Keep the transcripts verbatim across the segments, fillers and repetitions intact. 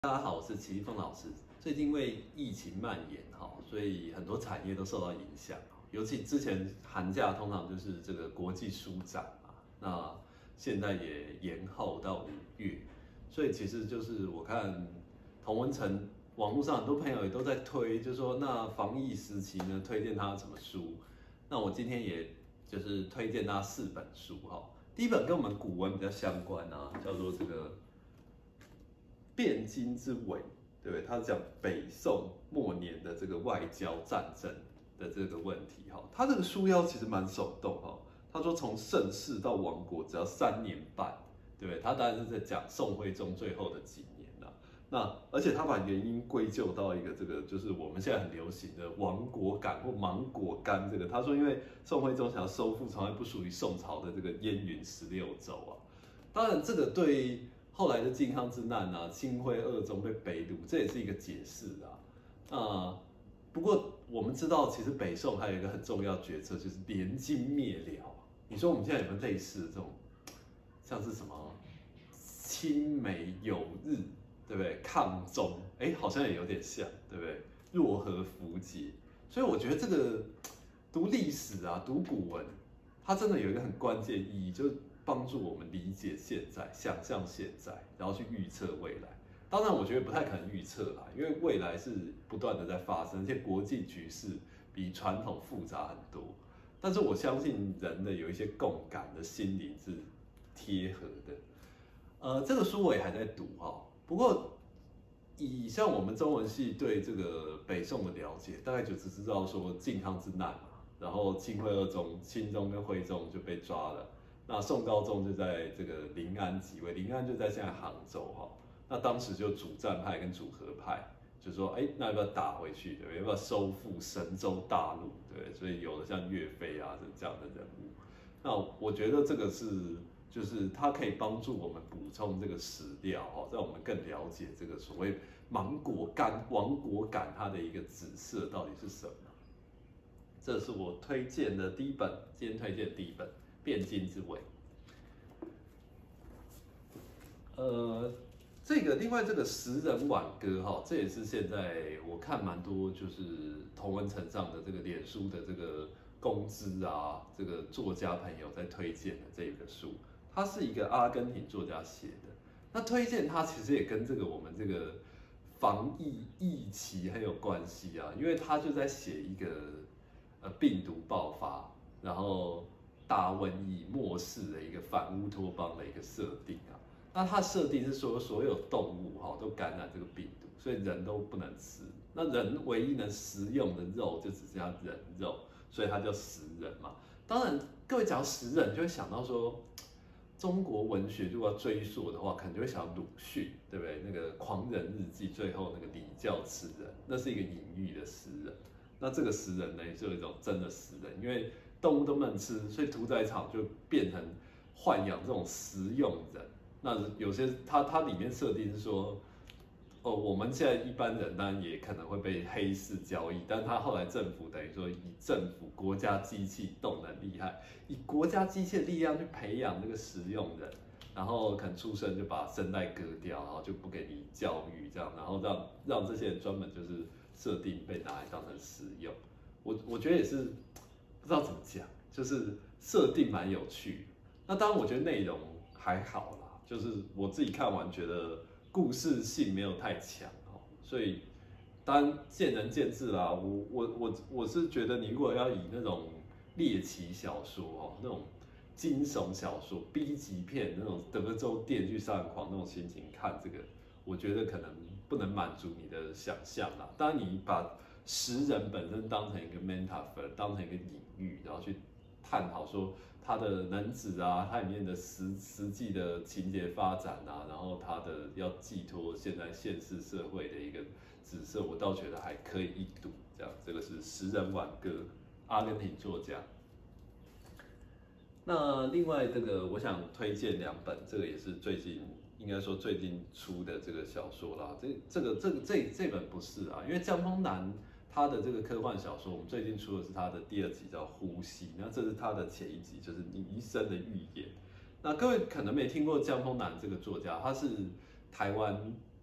大家好，我是齐立峰老师。最近因为疫情蔓延哈，所以很多产业都受到影响。尤其之前寒假通常就是这个国际书展嘛，那现在也延后到五月，所以其实就是我看童文成网络上很多朋友也都在推，就说那防疫时期呢，推荐他什么书？那我今天也就是推荐他四本书哈。第一本跟我们古文比较相关啊，叫做这个。汴京之围，对不对？他讲北宋末年的这个外交战争的这个问题哈。他这个书腰其实蛮手动哈。他说从盛世到亡国只要三年半，对不对？他当然是在讲宋徽宗最后的几年啦。那而且他把原因归咎到一个这个就是我们现在很流行的亡国感或亡国干这个。他说因为宋徽宗想要收复从来不属于宋朝的这个燕云十六州啊。当然这个对。后来的靖康之难啊，清徽二宗被北掳，这也是一个解释啊。呃，不过我们知道，其实北宋还有一个很重要的决策，就是联金灭辽。你说我们现在有没有类似的这种，像是什么清美友日，对不对？抗中，哎，好像也有点像，对不对？若合符节。所以我觉得这个读历史啊，读古文，它真的有一个很关键意义，就是。帮助我们理解现在、想象现在，然后去预测未来。当然，我觉得不太可能预测啦，因为未来是不断的在发生，而且国际局势比传统复杂很多。但是我相信人的有一些共感的心灵是贴合的。呃，这个书我也还在读哈，不过以像我们中文系对这个北宋的了解，大概就只知道说靖康之难嘛，然后清徽二宗，钦宗跟徽宗就被抓了。那宋高宗就在这个临安即位，临安就在现在杭州哈。那当时就主战派跟主和派就说，哎，那要不要打回去？对不对？要不要收复神州大陆？对，所以有了像岳飞啊这样的人物。那我觉得这个是，就是它可以帮助我们补充这个史料哈，让我们更了解这个所谓亡国感、亡国感它的一个紫色到底是什么。这是我推荐的第一本，今天推荐的第一本。汴京之围，呃，这个另外这个十人挽歌哈，这也是现在我看蛮多就是同文层上的这个脸书的这个公知啊，这个作家朋友在推荐的这个书，它是一个阿根廷作家写的。那推荐它其实也跟这个我们这个防疫疫情很有关系啊，因为他就在写一个呃病毒爆发，然后。大瘟疫末世的一个反乌托邦的一个设定啊，那它设定是说所有动物哈都感染这个病毒，所以人都不能吃。那人唯一能食用的肉就只剩下人肉，所以它叫食人嘛。当然，各位讲到食人，就会想到说，中国文学如果要追溯的话，可能就会想到鲁迅，对不对？那个《狂人日记》最后那个礼教吃人，那是一个隐喻的食人。那这个食人呢，就有一种真的食人，因为。动物都不能吃，所以屠宰场就变成豢养这种食用人。那有些它它里面设定是说，哦，我们现在一般人当然也可能会被黑市交易，但他后来政府等于说以政府国家机器动能厉害，以国家机器的力量去培养这个食用人，然后可能出生就把声带割掉，然后就不给你教育这样，然后让让这些人专门就是设定被拿来当成食用。我我觉得也是。不知道怎么讲，就是设定蛮有趣的。那当然，我觉得内容还好啦，就是我自己看完觉得故事性没有太强哦，所以当然见仁见智啦。我我我我是觉得，你如果要以那种猎奇小说哦，那种惊悚小说、B 级片那种德州电锯杀人狂那种心情看这个，我觉得可能不能满足你的想象啦。当然，你把食人本身当成一个 metaphor， 当成一个隐喻，然后去探讨说它的能指啊，它里面的实实际的情节发展啊，然后它的要寄托现在现实社会的一个紫色，我倒觉得还可以一读。这样，这个是食人挽歌，阿根廷作家。那另外这个我想推荐两本，这个也是最近应该说最近出的这个小说啦。这这个这个这这本不是啊，因为江丰南。他的这个科幻小说，我们最近出的是他的第二集叫《呼吸》，那这是他的前一集，就是你一生的预言。那各位可能没听过江丰南这个作家，他是台湾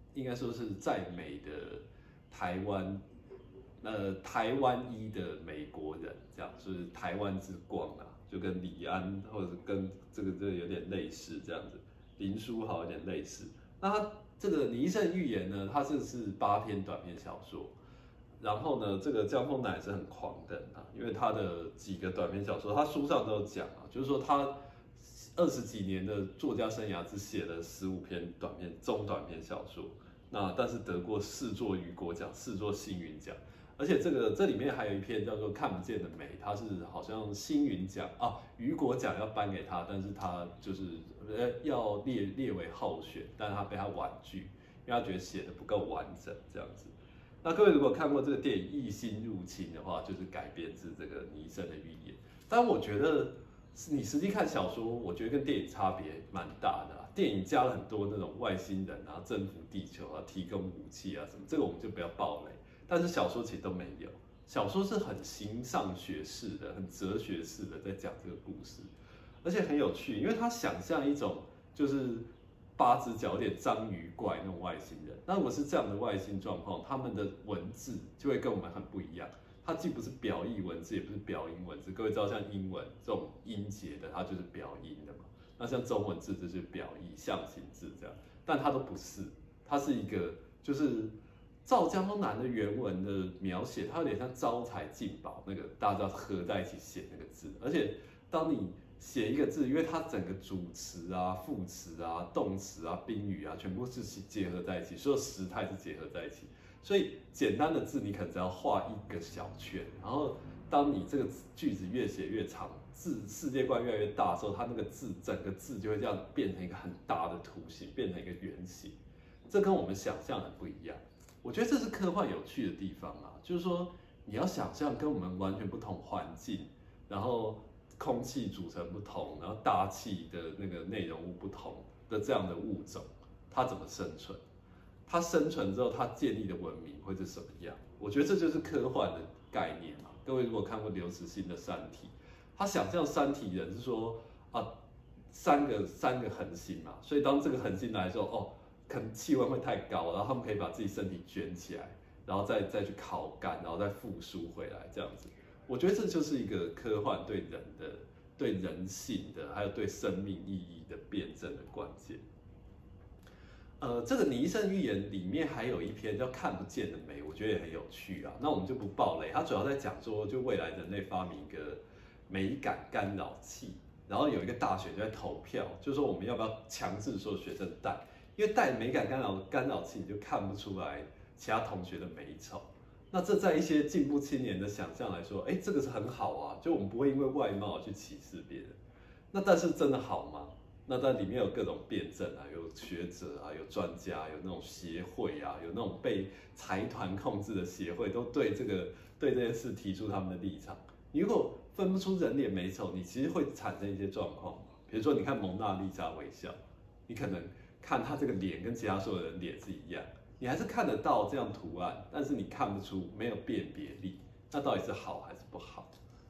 应该说是在美的台湾，呃，台湾裔的美国人，这样就是台湾之光啊，就跟李安或者跟这个这个有点类似这样子，林书豪有点类似。那他这个《你一生预言》呢，它这个是八篇短篇小说，然后呢，这个江丰南也是很狂的啊，因为他的几个短篇小说，他书上都有讲啊，就是说他二十几年的作家生涯只写了十五篇短篇中短篇小说，那但是得过四座雨果奖、四座星云奖。而且这个这里面还有一篇叫做《看不见的美》，它是好像星云奖啊，雨果奖要颁给他，但是他就是呃要列列为候选，但是他被他婉拒，因为他觉得写的不够完整这样子。那各位如果看过这个电影《异星入侵》的话，就是改编自这个尼生的预言。但我觉得你实际看小说，我觉得跟电影差别蛮大的、啊。电影加了很多那种外星人啊，征服地球啊，提供武器啊什么，这个我们就不要爆雷。但是小说其实都没有，小说是很形上学式的、很哲学式的在讲这个故事，而且很有趣，因为他想象一种就是八只脚有点章鱼怪那种外星人。那如果是这样的外星状况，他们的文字就会跟我们很不一样。它既不是表意文字，也不是表音文字。各位知道，像英文这种音节的，它就是表音的嘛。那像中文字就是表意、象形字这样，但它都不是，它是一个就是照江丰南的原文的描写，它有点像招财进宝那个，大家知道合在一起写那个字，而且当你写一个字，因为它整个主词啊、副词啊、动词啊、宾语啊，全部是结合在一起，所有时态是结合在一起。所以简单的字你可能只要画一个小圈，然后当你这个句子越写越长，字世界观越来越大的时候，它那个字整个字就会这样变成一个很大的图形，变成一个圆形。这跟我们想象很不一样。我觉得这是科幻有趣的地方啊，就是说你要想象跟我们完全不同环境，然后空气组成不同，然后大气的那个内容物不同的这样的物种，它怎么生存？它生存之后，它建立的文明会是什么样？我觉得这就是科幻的概念嘛。各位如果看过刘慈欣的《三体》，他想象三体人是说啊，三个三个恒星嘛，所以当这个恒星来的时候，哦，可能气温会太高，然后他们可以把自己身体卷起来，然后再再去烤干，然后再复苏回来这样子。我觉得这就是一个科幻对人的、对人性的，还有对生命意义的辩证的关键。呃，这个《你一生预言》里面还有一篇叫《看不见的美》，我觉得也很有趣啊。那我们就不爆雷，它主要在讲说，就未来人类发明一个美感干扰器，然后有一个大学就在投票，就说我们要不要强制所有学生戴，因为戴美感干扰干扰器，你就看不出来其他同学的美丑。那这在一些进步青年的想象来说，哎，这个是很好啊，就我们不会因为外貌去歧视别人。那但是真的好吗？那在里面有各种辩证啊，有学者啊，有专家，有那种协会啊，有那种被财团控制的协会，都对这个对这件事提出他们的立场。你如果分不出人脸美丑，你其实会产生一些状况。比如说，你看蒙娜丽莎微笑，你可能看她这个脸跟其他所有人脸是一样，你还是看得到这样图案，但是你看不出，没有辨别力，那到底是好还是不好？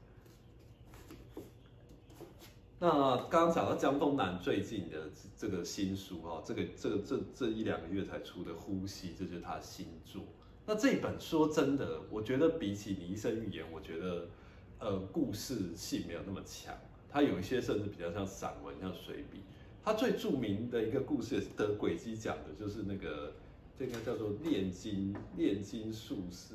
那刚刚讲到江丰南最近的这个新书哈，这个这个这这一两个月才出的《呼吸》，这就是他的新作。那这本说真的，我觉得比起《你一生预言》，我觉得呃故事性没有那么强，它有一些甚至比较像散文，像随笔。它最著名的一个故事也是得轨迹奖的，就是那个这个叫做炼金炼金术士，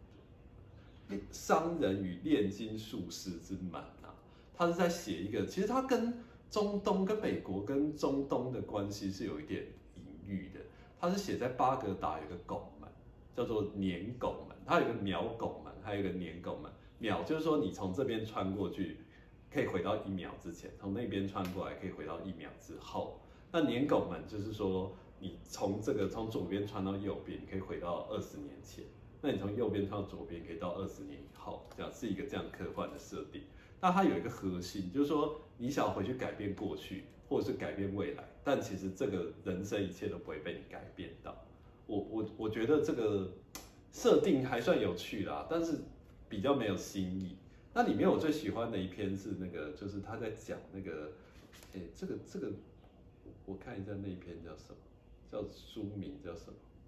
商人与炼金术士之满啊。他是在写一个，其实他跟中东、跟美国、跟中东的关系是有一点隐喻的。他是写在巴格达有一个拱门，叫做年拱门，它有一个秒拱门，还有一个年拱门。秒就是说你从这边穿过去，可以回到一秒之前；从那边穿过来，可以回到一秒之后。那年拱门就是说，你从这个从左边穿到右边，你可以回到二十年前；那你从右边穿到左边，可以到二十年以后。这样是一个这样科幻的设定。那它有一个核心，就是说你想回去改变过去，或者是改变未来，但其实这个人生一切都不会被你改变到。我我我觉得这个设定还算有趣啦，但是比较没有新意。那里面我最喜欢的一篇是那个，就是他在讲那个，哎，这个这个，我看一下那一篇叫什么，叫书名叫什么？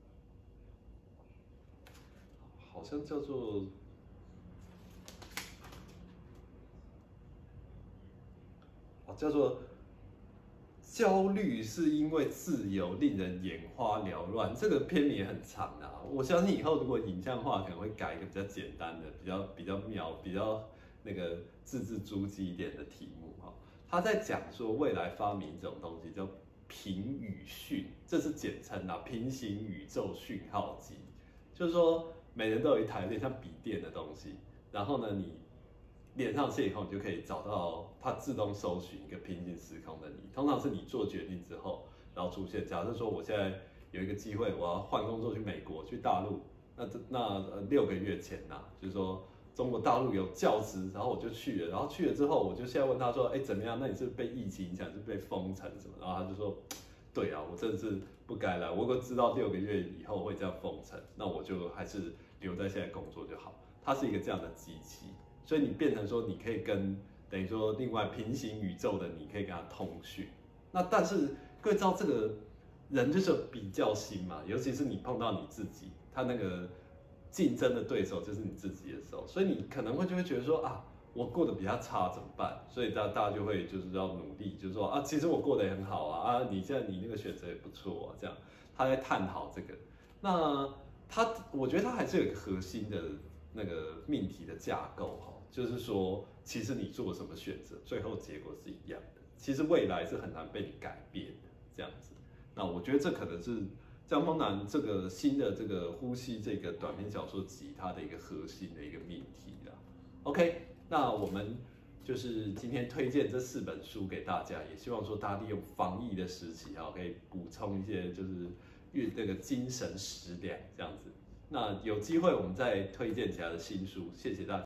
好像叫做哦叫做焦虑是因为自由令人眼花缭乱，这个篇名也很长啊。我相信以后如果影像化，可能会改一个比较简单的、比较比较妙、比较那个字字珠玑一点的题目哈。他在讲说未来发明这种东西叫平宇讯，这是简称啊，平行宇宙讯号机，就是说每人都有一台有点像笔电的东西，然后呢你连上线以后，你就可以找到它自动搜寻一个平行时空的你。通常是你做决定之后，然后出现。假设说我现在有一个机会，我要换工作去美国、去大陆，那这那呃六个月前呐、啊，就是说中国大陆有教职，然后我就去了。然后去了之后，我就现在问他说，哎怎么样？那你是被疫情影响，是被封城什么？然后他就说，对啊，我真的是不该来。我如果知道六个月以后会这样封城，那我就还是留在现在工作就好。它是一个这样的机器。所以你变成说，你可以跟等于说另外平行宇宙的你可以跟他通讯。那但是各位知道这个人就是有比较心嘛，尤其是你碰到你自己，他那个竞争的对手就是你自己的时候，所以你可能会就会觉得说啊，我过得比他差怎么办？所以大大家就会就是要努力，就是说啊，其实我过得也很好啊，啊，你现在你那个选择也不错啊，这样他在探讨这个。那他我觉得他还是有一个核心的那个命题的架构哈。就是说，其实你做什么选择，最后结果是一样的。其实未来是很难被你改变的，这样子。那我觉得这可能是江峰南这个新的这个呼吸这个短篇小说集它的一个核心的一个命题啦。OK， 那我们就是今天推荐这四本书给大家，也希望说大家利用防疫的时期啊，可以补充一些就是运这个精神食粮这样子。那有机会我们再推荐其他的新书，谢谢大家。